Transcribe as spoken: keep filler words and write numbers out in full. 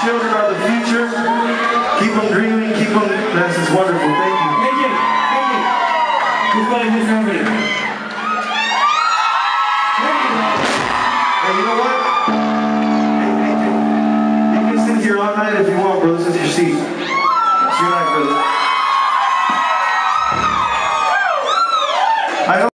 children are the future. Keep them dreaming, keep them, this is wonderful, thank you. Thank you, thank you. Who's playing this harmony? Hey, you know what? Hey, hey, hey. You can sit here all night if you want, bro. This is your seat.